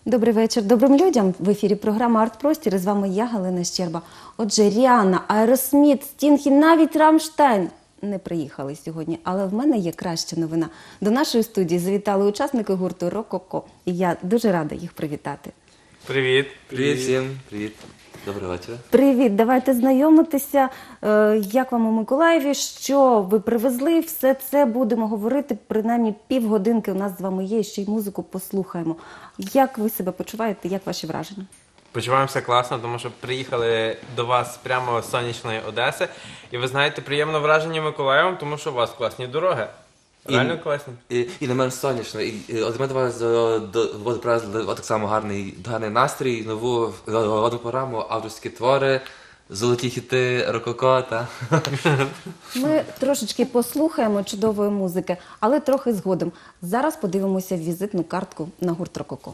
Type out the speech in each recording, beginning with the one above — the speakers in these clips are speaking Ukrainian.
Добрий вечір добрим людям. В ефірі програма «Арт-простір» і з вами я, Галина Щерба. Отже, Ріанна, Аеросміт, Стінг і навіть Рамштайн не приїхали сьогодні, але в мене є краща новина. До нашої студії завітали учасники гурту «Рококо», і я дуже рада їх привітати. Привіт. Привіт всім. Привіт. Доброго вечора. Привіт, давайте знайомитися. Як вам у Миколаєві, що ви привезли, все це будемо говорити, принаймні півгодинки у нас з вами є, ще й музику послухаємо. Як ви себе почуваєте, як ваші враження? Почуваємося класно, тому що приїхали до вас прямо з сонячної Одеси. І ви знаєте, приємне враження Миколаєвом, тому що у вас класні дороги. Реально класні. І не менш сонячно. От ми до вас привезли так само гарний настрій, нову програму, авторські твори, золоті хіти, рококо. Ми трошечки послухаємо чудової музики, але трохи згодом. Зараз подивимося візитну картку на гурт «Рококо».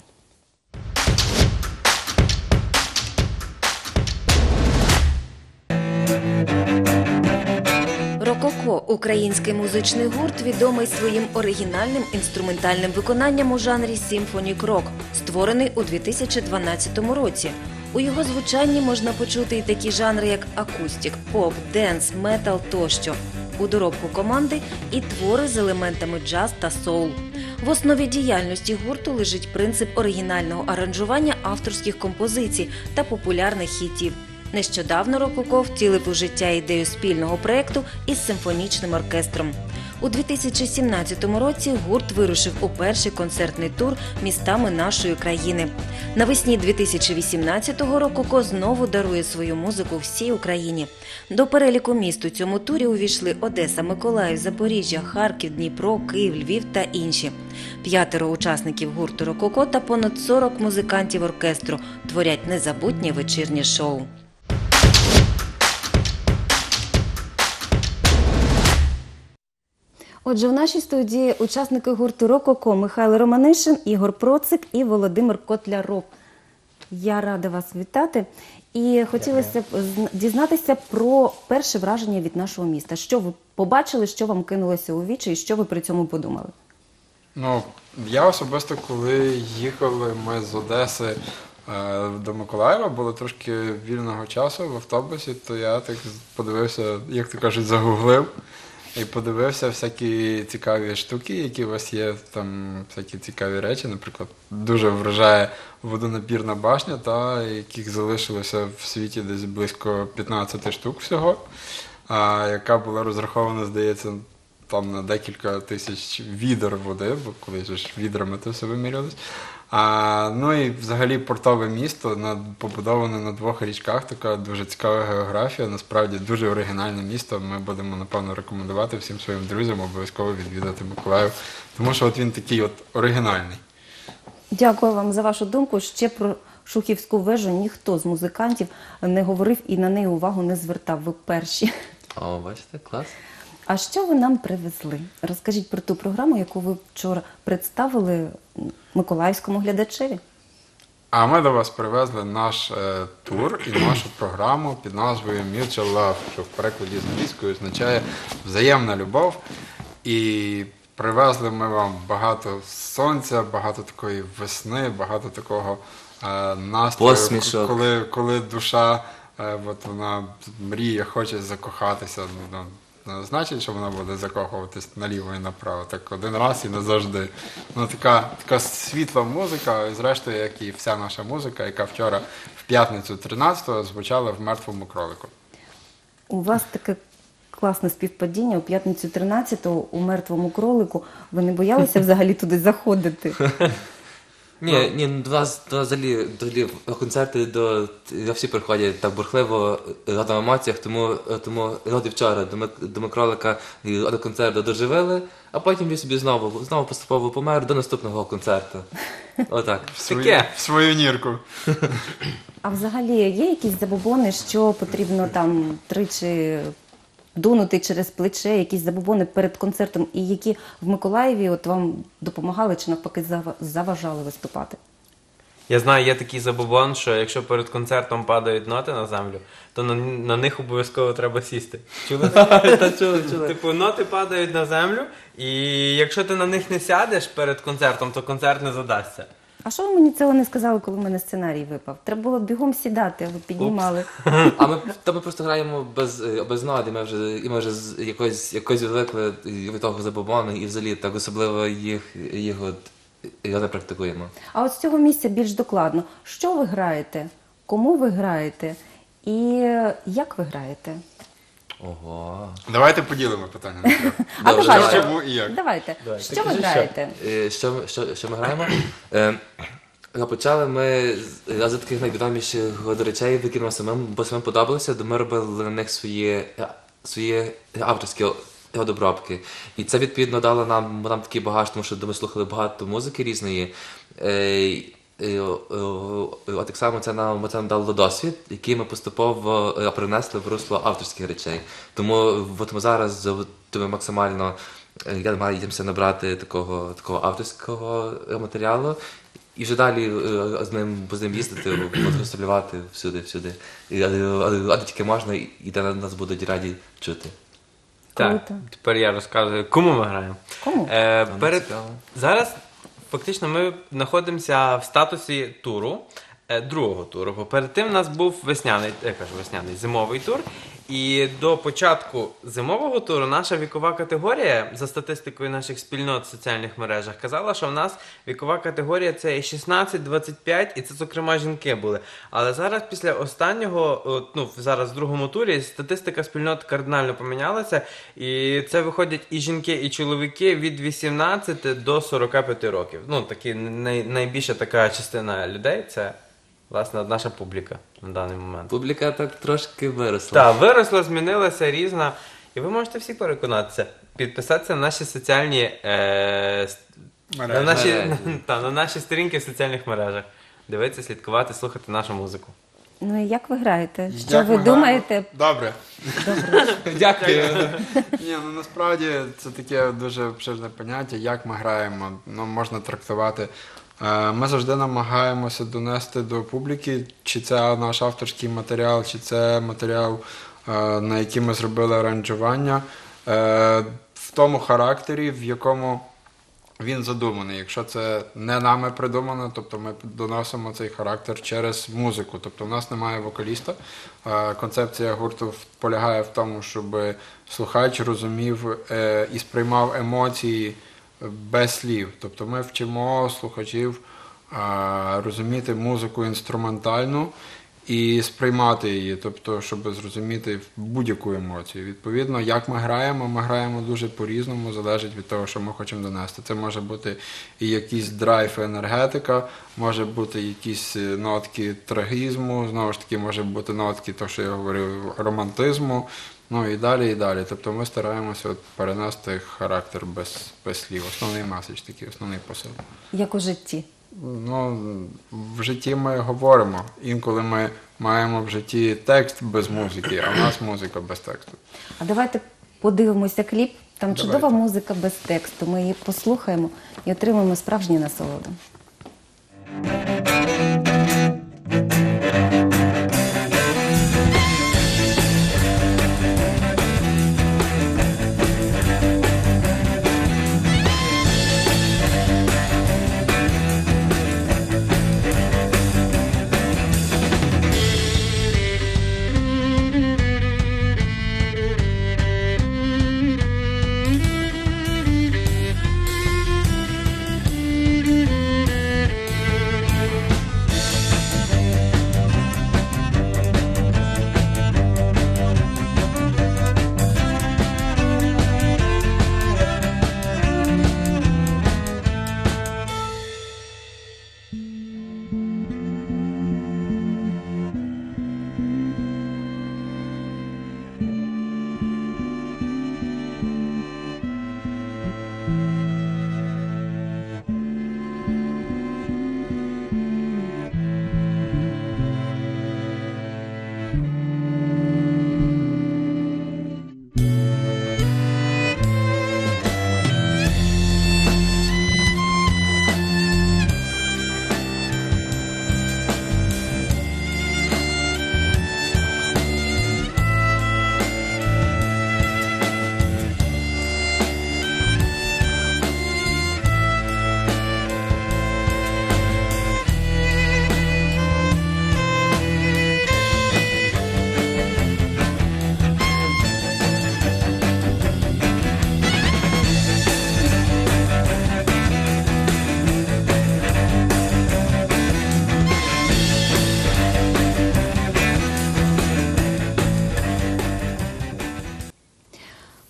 «Рококо» – український музичний гурт, відомий своїм оригінальним інструментальним виконанням у жанрі симфонік-рок, створений у 2012 році. У його звучанні можна почути і такі жанри, як акустик, поп, денс, метал тощо. У доробку команди і твори з елементами джаз та соул. В основі діяльності гурту лежить принцип оригінального аранжування авторських композицій та популярних хітів. Нещодавно «Рококо» втілив у життя ідею спільного проєкту із симфонічним оркестром. У 2017 році гурт вирушив у перший концертний тур містами нашої країни. Навесні 2018-го «Рококо» знову дарує свою музику всій Україні. До переліку міст у цьому турі увійшли Одеса, Миколаїв, Запоріжжя, Харків, Дніпро, Київ, Львів та інші. 5 учасників гурту «Рококо» та понад 40 музикантів оркестру творять незабутнє вечірнє шоу. Отже, в нашій студії учасники гурту «Рококо» Михайло Романишин, Ігор Процик і Володимир Котляров. Я рада вас вітати. І хотілося б дізнатися про перше враження від нашого міста. Що ви побачили, що вам кинулося у вічі і що ви при цьому подумали? Я особисто, коли їхали ми з Одеси до Миколаєва, було трошки вільного часу в автобусі, то я так подивився, як то кажуть, загуглив. І подивився всякі цікаві штуки, які у вас є, там всякі цікаві речі, наприклад, дуже вражає водонапірна башня, яких залишилося в світі десь близько 15 штук всього, яка була розрахована, здається, там на декілька тисяч відер води, бо колись ж відрами це все вимірювалось. І взагалі портове місто, побудоване на 2 річках, така дуже цікава географія, насправді дуже оригінальне місто. Ми будемо, напевно, рекомендувати всім своїм друзям обов'язково відвідати Миколаїв, тому що він такий оригінальний. Дякую вам за вашу думку. Ще про Шухівську вежу ніхто з музикантів не говорив і на неї увагу не звертав. Ви перші. О, бачите, клас. А що ви нам привезли? Розкажіть про ту програму, яку ви вчора представили миколаївському глядачеві. А ми до вас привезли наш тур і нашу програму під назвою Mutual Love, що в перекладі з англійської означає «взаємна любов». І привезли ми вам багато сонця, багато такої весни, багато такого настрою, посмішок. Коли душа вона мріє, хоче закохатися. Не значить, що вона буде закохуватись наліво і направо, так один раз і назавжди. Така світла музика, і зрештою, як і вся наша музика, яка вчора в п'ятницю 13-го звучала в «Мертвому кролику». У вас таке класне співпадіння. У п'ятницю 13-го у «Мертвому кролику». Ви не боялися взагалі туди заходити? Ні, до нас взагалі концерти всі приходять так бурхливо, на емоціях, тому от і вчора до Микролика до концерту доживили, а потім він собі знову поступово помер до наступного концерту. Отак. В свою нірку. А взагалі є якісь забобони, що потрібно там тричі дунути через плече, якісь забобони перед концертом, і які в Миколаєві вам допомагали чи навпаки заважали виступати? Я знаю, є такий забобон, що якщо перед концертом падають ноти на землю, то на них обов'язково треба сісти. Чули? Чули. Типу, ноти падають на землю, і якщо ти на них не сядеш перед концертом, то концерт не задасться. А що ви мені цього не сказали, коли в мене сценарій випав? Треба було бігом сідати, а ви піднімали. А ми просто граємо без нот, і ми вже якось звикли від того забобону, і взагалі так особливо їх не практикуємо. А от з цього місця більш докладно. Що ви граєте? Кому ви граєте? І як ви граєте? Ого. Давайте поділимо питання на трьох. А Добре, давайте, чому і як? давайте. Що ви граєте? Що ми граємо? Почали ми з таких найвідоміших речей, які нам самим подобалися, де ми робили на них свої авторські добробки. І це, відповідно, дало нам такий багаж, тому що ми слухали багато музики різної. А так само це нам дало досвід, який ми поступово принесли в русло авторських речей. Тому от ми зараз максимально намагаємося набрати такого авторського матеріалу і вже далі з ним їздити, гастролювати всюди. А тільки можна, і де нас будуть раді чути. Так, Круто. тепер я розказую, кому ми граємо. Кому? Цікаво. Зараз фактично ми знаходимося в статусі туру, другого туру. Бо перед тим у нас був зимовий тур. І до початку зимового туру наша вікова категорія, за статистикою наших спільнот в соціальних мережах, казала, що в нас вікова категорія це 16-25, і це, зокрема, жінки були. Але зараз після останнього, зараз в другому турі, статистика спільнот кардинально помінялася, і це виходять і жінки, і чоловіки від 18 до 45 років. Найбільша така частина людей – це, власне, наша публіка на даний момент. Публіка так трошки виросла. Так, виросла, змінилася, різна. І ви можете всі переконатися. Підписатися на наші соціальні на наші сторінки в соціальних мережах. Дивитися, слідкувати, слухати нашу музику. Ну і як ви граєте? Що Як ви ми думаєте? Добре. Дякую. Ні, насправді це таке дуже обширне поняття, як ми граємо, можна трактувати. Ми завжди намагаємося донести до публіки, чи це наш авторський матеріал, чи це матеріал, на який ми зробили аранжування, в тому характері, в якому він задуманий. Якщо це не нами придумано, тобто ми доносимо цей характер через музику. Тобто в нас немає вокаліста. Концепція гурту полягає в тому, щоб слухач розумів і сприймав емоції без слів. Тобто ми вчимо слухачів розуміти музику інструментальну і сприймати її, тобто, щоб зрозуміти будь-яку емоцію. Відповідно, як ми граємо дуже по-різному, залежить від того, що ми хочемо донести. Це може бути і якийсь драйв, і енергетика, може бути якісь нотки трагізму, знову ж таки, може бути нотки, то, що я говорив, романтизму, і далі, і далі. Тобто ми стараємося перенести характер без слів. Основний меседж такий, основний посил. Як у житті? В житті ми говоримо. Інколи ми маємо в житті текст без музики, а в нас музика без тексту. А давайте подивимося кліп. Там Давайте. чудова музика без тексту. Ми її послухаємо і отримаємо справжню насолоду.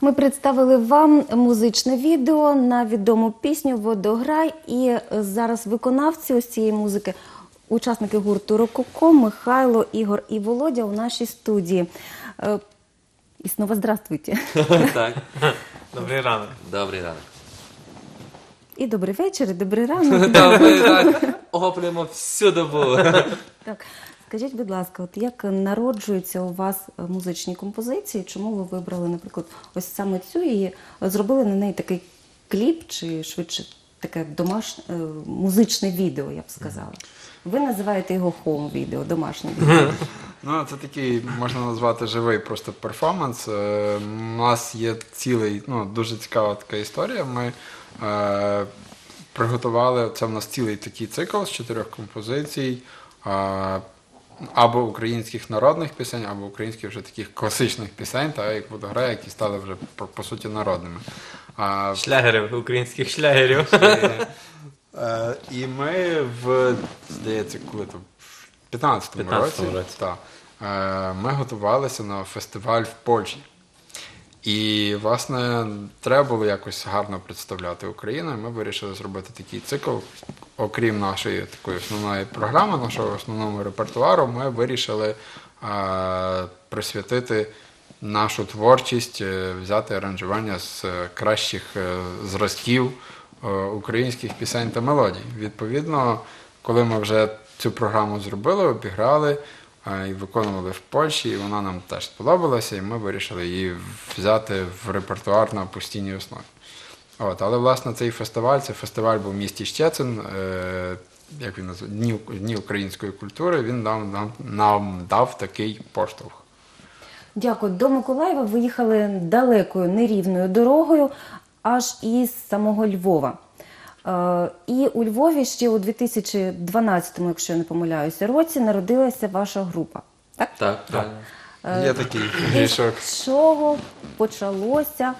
Ми представили вам музичне відео на відому пісню «Водограй». І зараз виконавці ось цієї музики, учасники гурту «Рококо» Михайло, Ігор і Володя у нашій студії. І знову здравствуйте. Так. Добрий ранок. Добрий ранок. І добрий вечір, і добрий ранок. Добрий ранок. Охоплюємо всю добу. Так, скажіть, будь ласка, от як народжуються у вас музичні композиції? Чому ви вибрали, наприклад, ось саме цю і зробили на неї такий кліп, чи швидше таке домашнє музичне відео, я б сказала? Ви називаєте його хоум-відео, домашнє відео. Ну, це такий, можна назвати, живий просто перформанс. У нас є цілий, ну, дуже цікава така історія. Ми приготували, це в нас цілий такий цикл з 4 композицій, або українських народних пісень, або українських вже таких класичних пісень, та, як «Водограй», які стали вже, по суті, народними. Шлягерів, українських шлягерів. І ми здається, коли то, в 15-му році, та, ми готувалися на фестиваль в Польщі. І, власне, треба було якось гарно представляти Україну, і ми вирішили зробити такий цикл. Окрім нашої такої основної програми, нашого основного репертуару, ми вирішили присвятити нашу творчість, взяти аранжування з кращих зразків українських пісень та мелодій. Відповідно, коли ми вже цю програму зробили, обіграли і виконували в Польщі, і вона нам теж сподобалася, і ми вирішили її взяти в репертуар на постійній основі. Але, власне, цей фестиваль був в місті Щецин, як він називає, Дні української культури, він нам дав такий поштовх. Дякую. До Миколаєва ви їхали далекою, нерівною дорогою, аж із самого Львова. І у Львові ще у 2012-му, якщо я не помиляюся, році народилася ваша група. Так? Так, правильно. Є такий грішок. З чого почалося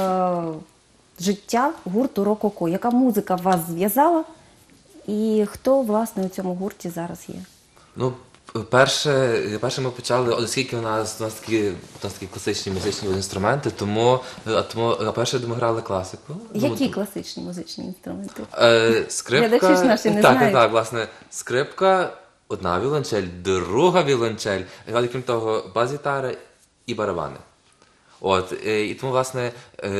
життя гурту «Рококо»? Яка музика вас зв'язала? І хто, власне, у цьому гурті зараз є? Ну, перше ми почали, оскільки у нас такі класичні музичні інструменти, тому перше ми грали класику. Які класичні музичні інструменти? Скрипка. Глядачі ж наші не знають. Так, власне, скрипка, одна віолончель, друга віолончель, крім того, бас-гітара і барабани. І тому, власне,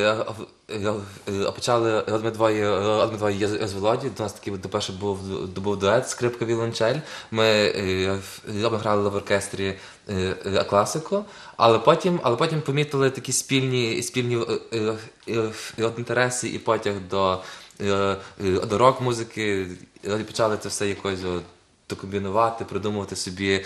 почали ми двоє з Володі, до нас такий перший був дует, скрипка віолончель. Ми грали в оркестрі класику, але потім помітили такі спільні інтереси і потяг до рок-музики, і почали це все якось докомбінувати, придумувати собі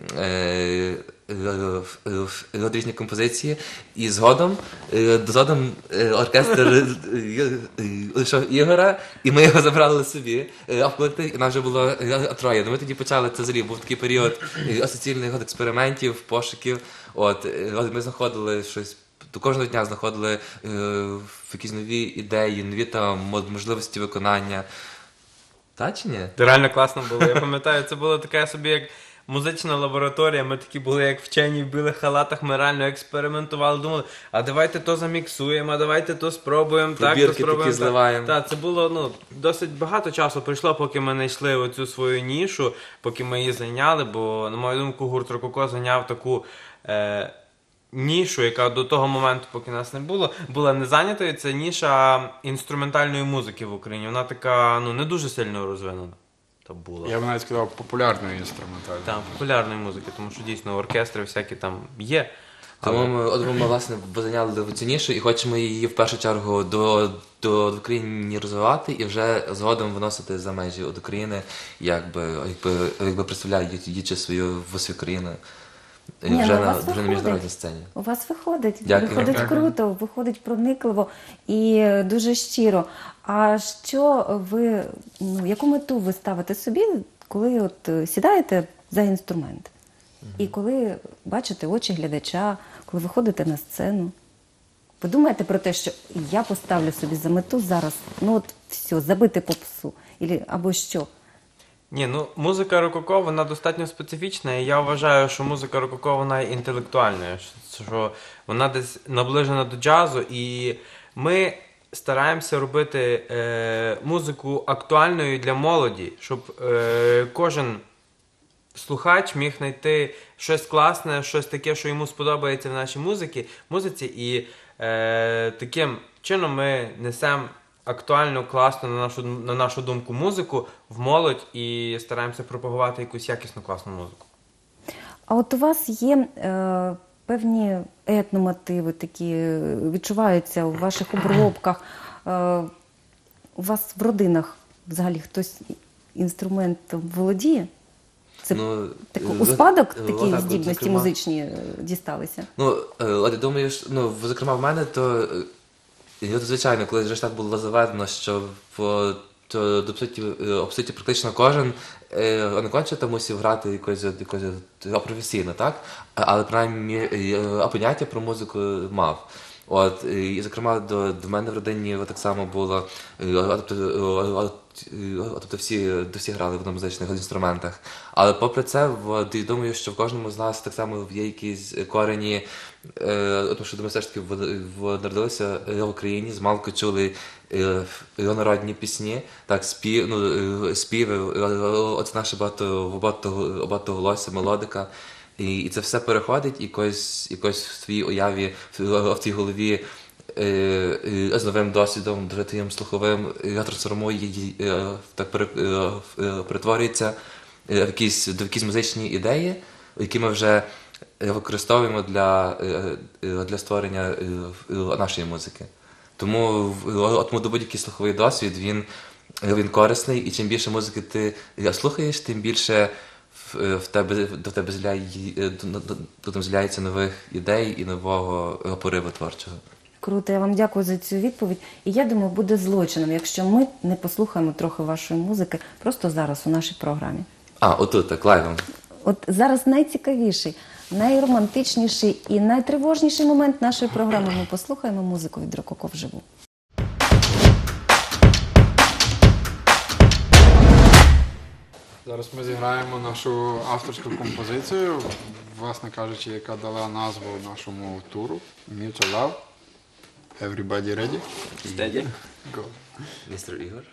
різні композиції. І згодом оркестр лишив Ігора, і ми його забрали собі. А в колективі нас вже було 3. Ми тоді почали, це взагалі був такий період асоційних експериментів, пошуків. Ми знаходили щось, до кожного дня знаходили якісь нові ідеї, нові можливості виконання. Та чи ні? Це реально класно було. Я пам'ятаю, це було таке собі як музична лабораторія. Ми такі були як вчені в білих халатах, ми реально експериментували, думали, а давайте то заміксуємо, а давайте то спробуємо, Пробірки такі зливаємо. Так, це було досить багато часу пройшло, поки ми знайшли оцю свою нішу, поки ми її зайняли, бо, на мою думку, гурт «Рококо» зайняв таку нішу, яка до того моменту, поки нас не було, була не зайнятою. Це ніша інструментальної музики в Україні. Вона така, не дуже сильно розвинена. Була. Я б навіть сказав, популярної інструментальної. Так, популярної музики, тому що дійсно оркестри всякі там є. Тому ми, власне, зайняли цю нішу і хочемо її в першу чергу до України розвивати і вже згодом виносити за межі від України, якби представляючи свою країну. Вже на міжнародній сцені. У вас виходить. Дякую. Виходить круто, виходить проникливо і дуже щиро. А яку мету ви ставите собі, коли сідаєте за інструмент? І коли бачите очі глядача, коли виходите на сцену? Ви думаєте про те, що я поставлю собі за мету зараз, все, забити попсу? Або що? Ні, ну музика рококо, вона достатньо специфічна, і я вважаю, що музика рококо, вона є інтелектуальною, що вона десь наближена до джазу, і ми стараємося робити музику актуальною для молоді, щоб кожен слухач міг знайти щось класне, щось таке, що йому сподобається в нашій музиці, і таким чином ми несемо актуальну, класну, на нашу думку, музику в молодь і стараємося пропагувати якусь якісну, класну музику. А от у вас є певні етномотиви такі, відчуваються у ваших обробках. У вас в родинах взагалі хтось інструментом володіє? Це у спадок такі здібності музичні дісталися? Ну, от я думаю, що, ну, зокрема, в мене, то, звичайно, коли вже ж так було заведено, що то по суті, практично кожен не конче там мусив грати якось професійно, так? Але принаймні поняття про музику мав. От, і, зокрема, до мене в родині так само було, тобто всі грали в музичних інструментах. Але попри це, я думаю, що в кожному з нас так само є якісь корені, тому що ми все ж таки народилися в Україні, змалку чули народні пісні, так, співи, от наше багатоголосся, мелодика. І це все переходить якось в твоїй уяві, в твоїй голові з новим досвідом, дуже твоїм слуховим, трансформує, так перетворюється в якісь музичні ідеї, які ми вже використовуємо для створення нашої музики. Тому до будь-який слуховий досвід, він корисний, і чим більше музики ти слухаєш, тим більше до тебе з'являється нових ідей і нового пориву творчого. Круто, я вам дякую за цю відповідь. І я думаю, буде злочином, якщо ми не послухаємо трохи вашої музики просто зараз у нашій програмі. Отут, так, лайвом. От зараз найцікавіший, найромантичніший і найтривожніший момент нашої програми. Ми послухаємо музику від Рококо вживу. Зараз ми зіграємо нашу авторську композицію, власне кажучи, яка дала назву нашому туру Mutual Love. Everybody ready? Steady. Go. Містер Ігор.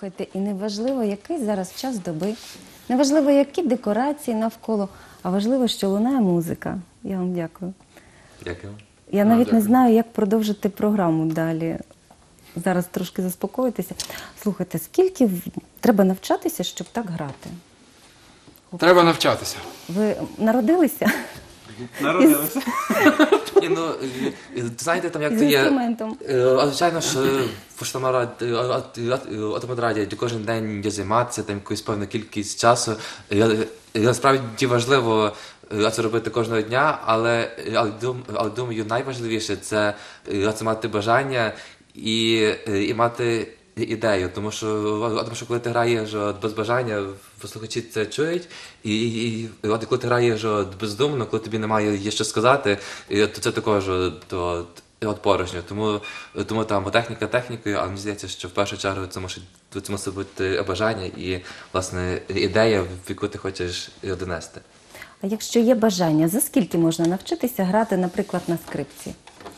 Слухайте, і неважливо, який зараз час доби, неважливо, які декорації навколо, а важливо, що лунає музика. Я вам дякую. Дякую. Я навіть не дякую. знаю, як продовжити програму далі. Зараз трошки заспокоїтися. Слухайте, скільки треба навчатися, щоб так грати? Треба навчатися. Ви народилися Народилися. Ні, ну, знаєте, там як з то є. інструментом? Звичайно, що в автоматраді кожен день є займатися, там якусь певну кількість часу. Насправді важливо це робити кожного дня, але думаю, найважливіше це мати бажання і мати ідею, тому що коли ти граєш без бажання, слухачі це чують, і коли ти граєш бездумно, коли тобі немає є що сказати, то це також порожньо. Тому там техніка технікою, але мені здається, що в першу чергу це мусить бути бажання і, власне, ідея, в яку ти хочеш донести. А якщо є бажання, за скільки можна навчитися грати, наприклад, на скрипці?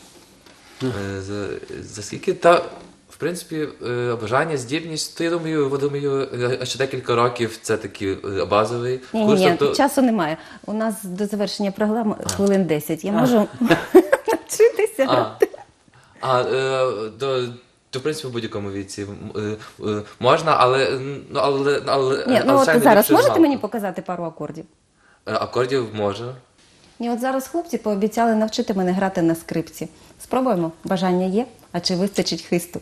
За скільки? Та, в принципі, бажання, здібність, то я думаю, ще декілька років це такий базовий курс. Ні, тобто- часу немає. У нас до завершення програми хвилин 10. Я можу навчитися. То, в принципі, в будь-якому віці можна, але... Ні, ну от звичайно, зараз якщо можете змалку. мені показати пару акордів? Акордів можу. Ні, от зараз хлопці пообіцяли навчити мене грати на скрипці. Спробуємо. Бажання є, а чи вистачить хисту?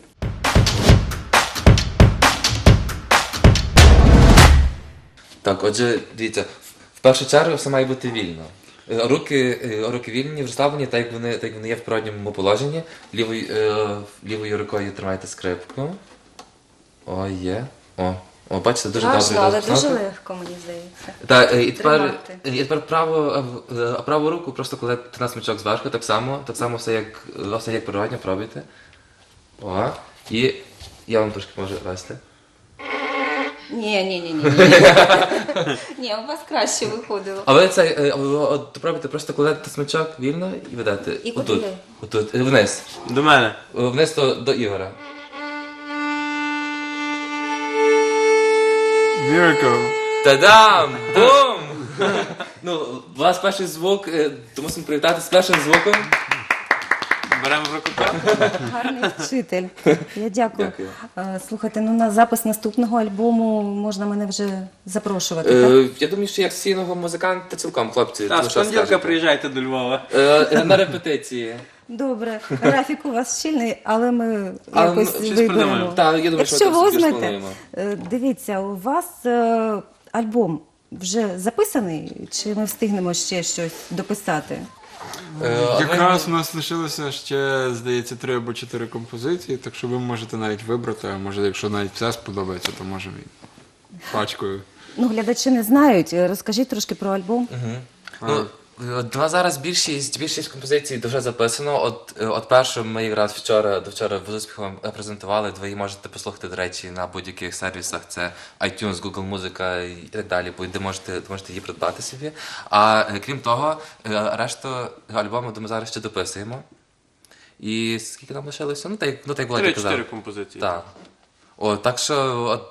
Так, отже, дивіться, в першу чергу все має бути вільно. Руки вільні, розслаблені, так як вони є в природньому положенні. Лівою рукою тримайте скрипку. О, є. О, бачите, дуже добре. легко, мені здається. Так, і Тримати. тепер праву руку, просто коли ти на смичок зверху, так само все як природньо, пробуйте. О, і я вам трошки можу вести. Ні. Ні, у вас краще виходило. А ви це пробуйте просто коли ти смичок вільно і ведете. І куди? Отут, вниз. До мене. Вниз до Ігора. Miracle. Та-дам! Бум! Ну, у вас перший звук, то мусимо привітати з першим звуком. Беремо в руку. Гарний вчитель. Я дякую. Дякую. Слухайте, ну на запис наступного альбому можна мене вже запрошувати, так? Я думаю, що як сційного музиканта цілком, хлопці. Так, ну, з що понеділка скажете? приїжджайте до Львова. На репетиції. Добре, графік у вас щільний, але ми Але якось щось виберемо. придумаємо. Так, я думаю, що Якщо ми ви це візьмете, сплануємо. дивіться, у вас альбом вже записаний, чи ми встигнемо ще щось дописати? Якраз у нас лишилося ще, здається, 3 або 4 композиції, так що ви можете навіть вибрати, а може, якщо навіть все сподобається, то може пачкою. Ну, глядачі не знають. Розкажіть трошки про альбом. Ну, зараз більшість композицій вже записано. От першу ми якраз вчора з успіхом презентували. Ви її можете послухати, до речі, на будь-яких сервісах. Це iTunes, Google Музика і так далі, де можете її придбати собі. А крім того, решту альбому ми зараз ще дописуємо. І скільки нам лишилося? Ну, так як Володя казав. 3-4 композиції. Так. Так що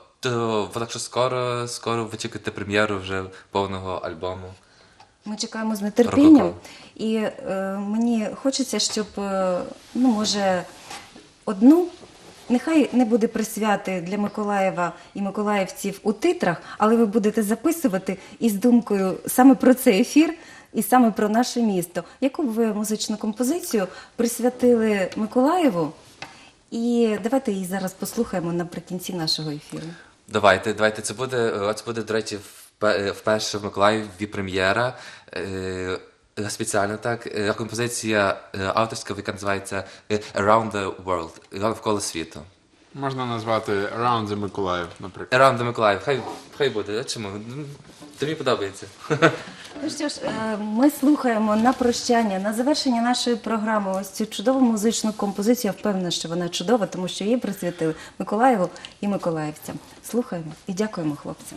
скоро ви чекаєте прем'єру вже повного альбому. Ми чекаємо з нетерпінням. Рококо. І мені хочеться, щоб, може, одну, нехай не буде присвяти для Миколаєва і миколаївців у титрах, але ви будете записувати із думкою саме про цей ефір і саме про наше місто. Яку б ви музичну композицію присвятили Миколаєву? І давайте її зараз послухаємо наприкінці нашого ефіру. Давайте. Це буде, до речі, вперше в Миколаєві прем'єра. Спеціально так. Композиція авторська, яка називається Around the World. Навколо світу. Можна назвати Around the Миколаїв, наприклад. Around the Миколаїв. Хай буде. Чому? Тобі подобається. Ну що ж, ми слухаємо на прощання, на завершення нашої програми ось цю чудову музичну композицію. Я впевнена, що вона чудова, тому що її присвятили Миколаєву і миколаївцям. Слухаємо і дякуємо хлопцям.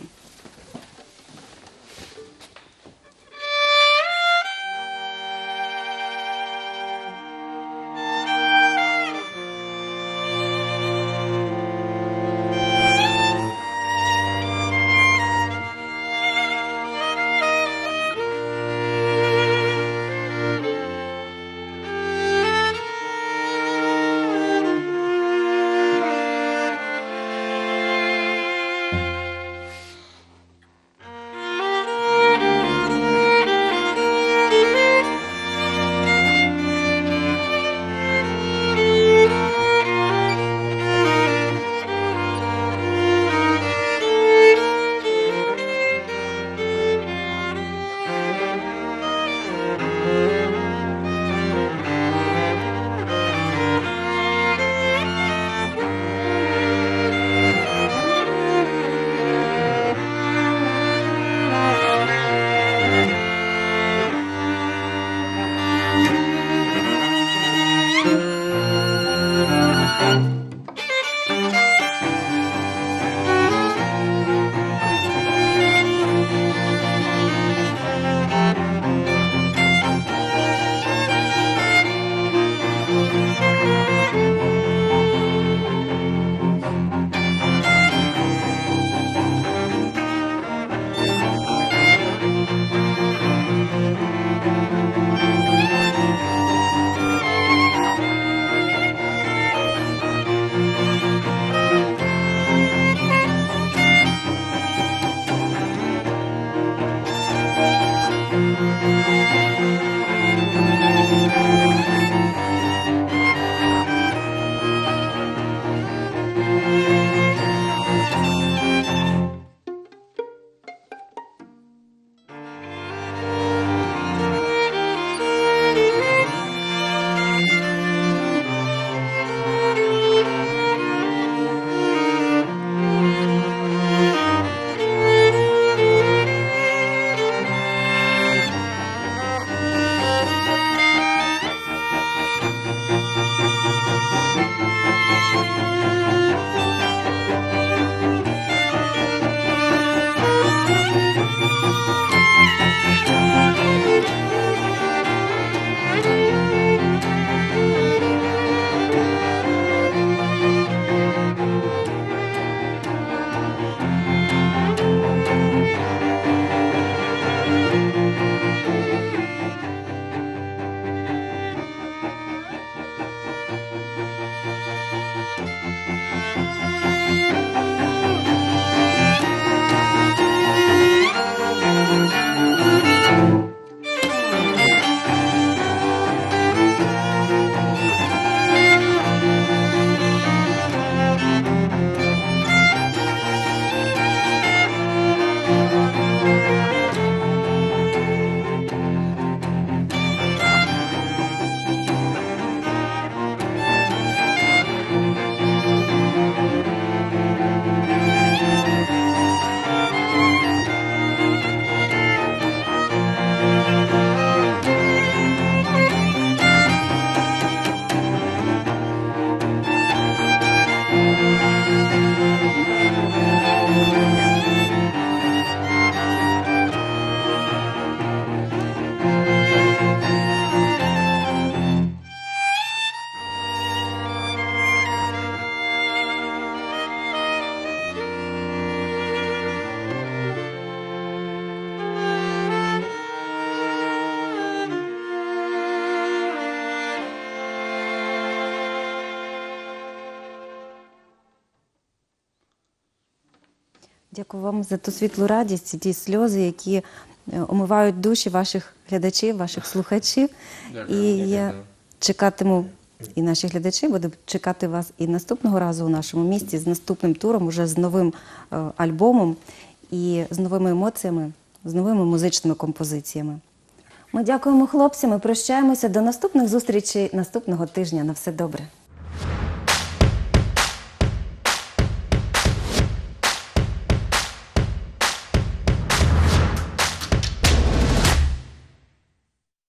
Дякую вам за ту світлу радість, ті сльози, які омивають душі ваших глядачів, ваших слухачів. І я чекатиму, і наші глядачі будуть чекати вас і наступного разу у нашому місті з наступним туром, уже з новим альбомом і з новими емоціями, з новими музичними композиціями. Ми дякуємо хлопцям і прощаємося до наступних зустрічей наступного тижня. На все добре.